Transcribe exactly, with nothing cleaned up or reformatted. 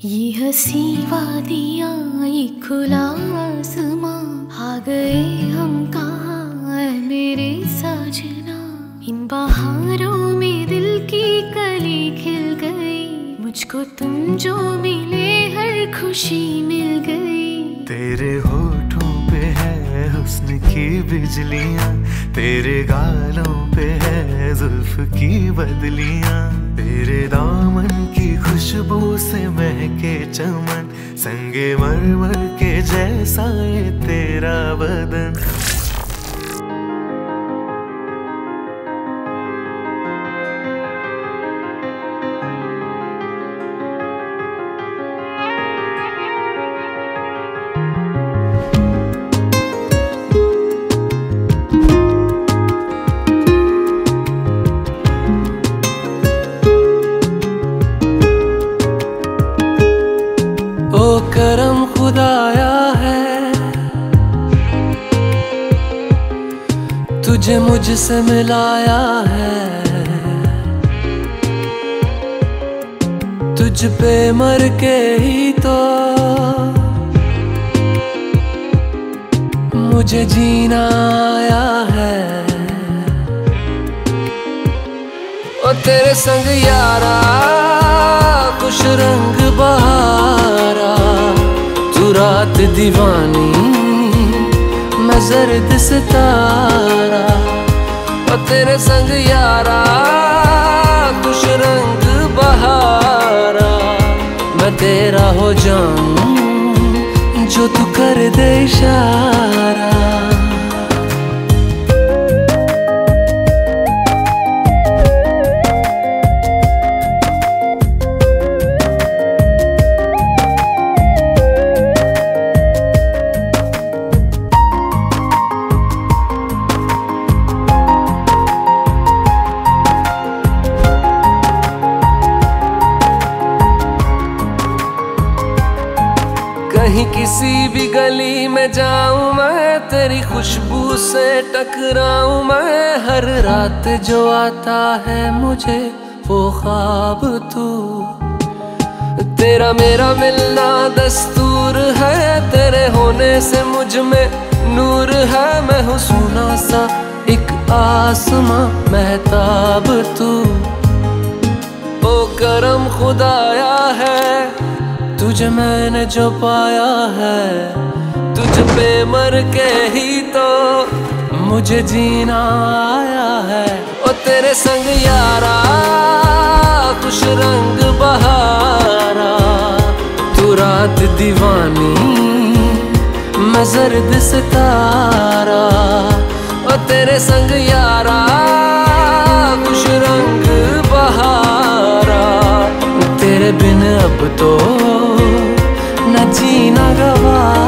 ये हंसी वादियाँ, ये खुला आसमां, आ गए हम कहाँ ऐ मेरे साजना। इन बहारों में दिल की कली खिल गई, मुझको तुम जो मिले हर खुशी मिल गई। तेरे होठों पे है हुस्न की बिजलियाँ, तेरे गालों पे है जुल्फ की बदलियाँ, तेरे दामन की खुशबू से महके चमन, संगे मरमर के जैसा ये तेरा बदन। ओ करम खुदाया है, तुझे मुझसे मिलाया है, तुझ पे मर के ही तो मुझे जीना आया है। ओ तेरे संग यारा खुश रंग बहारा, तू रात दीवानी मैं जर्द सितारा। ओ तेरे संग यारा खुश रंग बहारा, मैं तेरा हो जाऊं जो तू कर दे इशारा। कहीं किसी भी गली में जाऊं मैं, तेरी खुशबू से टकराऊं मैं, हर रात जो आता है मुझे वो ख्वाब तू। तेरा मेरा मिलना दस्तूर है, तेरे होने से मुझ में नूर है, मैं हूँ सोना सा एक आसमां महताब तू। ओ करम खुदाया है, तुझे मैंने जो पाया है, तुझ पे मर के ही तो मुझे जीना आया है। ओ तेरे संग यारा खुश रंग बहारा, तू रात दीवानी मैं जर्द सितारा। ओ तेरे संग यारा खुश रंग बहारा, तेरे बिन अब तो न जीना गवा।